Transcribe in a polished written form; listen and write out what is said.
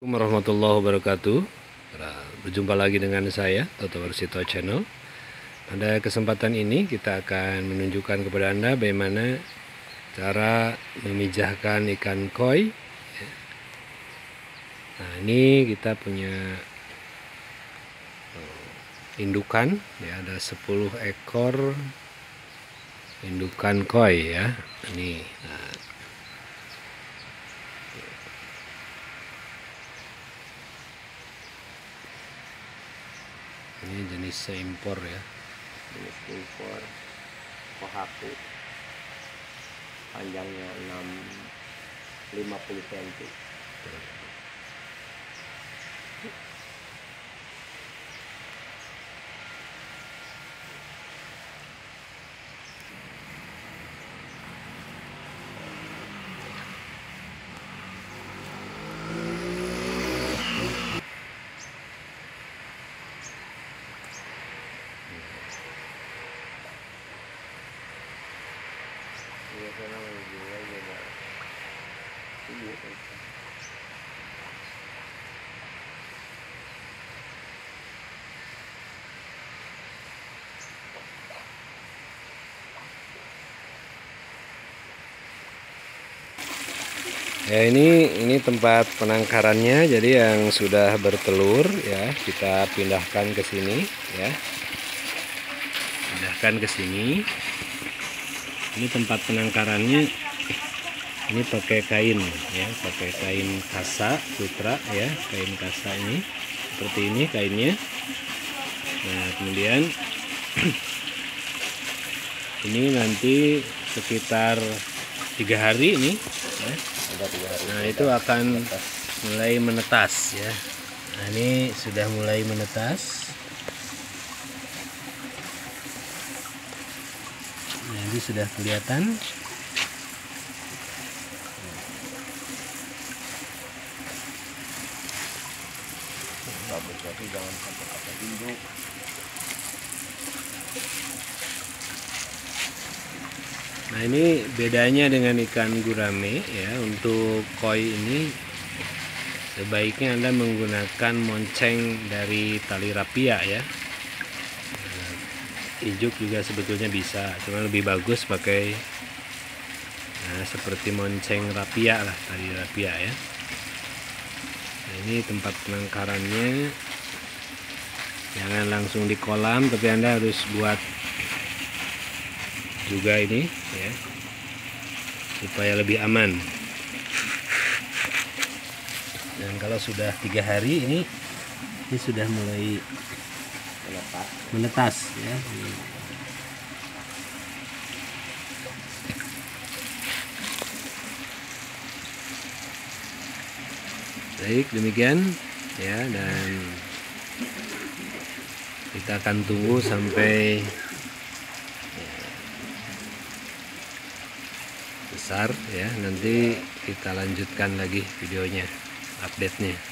Assalamualaikum warahmatullahi wabarakatuh. Berjumpa lagi dengan saya Toto Warsito Channel. Pada kesempatan ini kita akan menunjukkan kepada Anda bagaimana cara memijahkan ikan koi. Nah, ini kita punya indukan ya, ada 10 ekor indukan koi ya. Ini ini jenis impor ya, jenis impor Kohaku, panjangnya 50 cm. Ya, ini tempat penangkarannya. Jadi yang sudah bertelur ya kita pindahkan ke sini ya. Pindahkan ke sini. Ini tempat penangkarannya. Ini pakai kain ya, pakai kain kasa sutra ya, kain kasa ini seperti ini kainnya. Nah, kemudian ini nanti sekitar 3 hari ini ya. Nah, itu akan mulai menetas ya. Nah, ini sudah mulai menetas. Nah, ini sudah kelihatan. Tapi jangan sampai pakai induk. Nah, ini bedanya dengan ikan gurame ya. Untuk koi ini sebaiknya Anda menggunakan monceng dari tali rapia ya. Nah, ijuk juga sebetulnya bisa, cuma lebih bagus pakai seperti monceng rapia lah, tali rapia ya. Nah, ini tempat penangkarannya. Jangan langsung di kolam, tapi Anda harus buat juga ini ya, supaya lebih aman. Dan kalau sudah 3 hari ini sudah mulai menetas ya. Baik, demikian ya, dan kita akan tunggu sampai besar ya, nanti kita lanjutkan lagi videonya, update-nya.